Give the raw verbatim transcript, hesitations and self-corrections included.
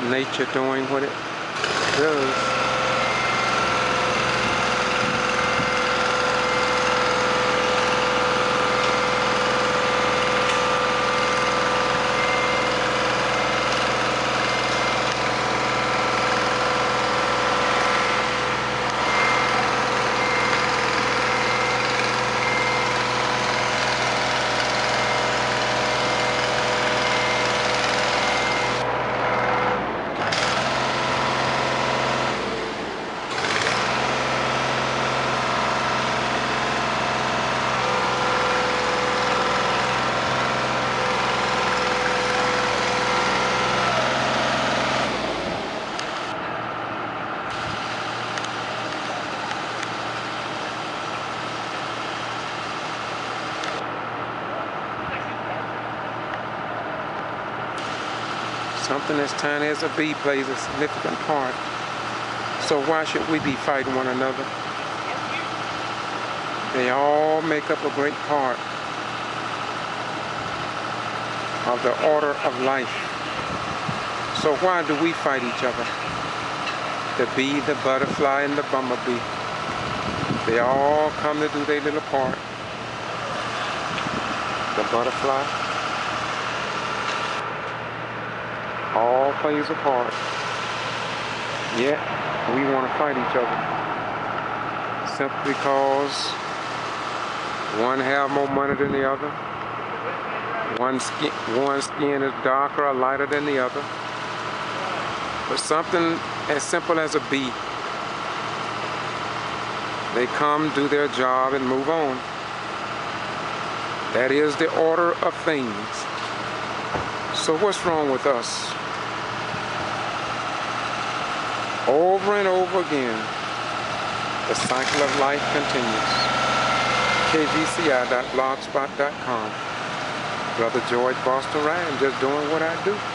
nature doing what it does. Something as tiny as a bee plays a significant part. So why should we be fighting one another? They all make up a great part of the order of life. So why do we fight each other? The bee, the butterfly, and the bumblebee. They all come to do their little part. The butterfly all plays a part, yet we want to fight each other simply because one have more money than the other, one skin, one skin is darker or lighter than the other. But something as simple as a bee, they come, do their job, and move on. That is the order of things. So what's wrong with us? Over and over again, the cycle of life continues. K G C I dot blogspot dot com. Brother George Boston Ryan, just doing what I do.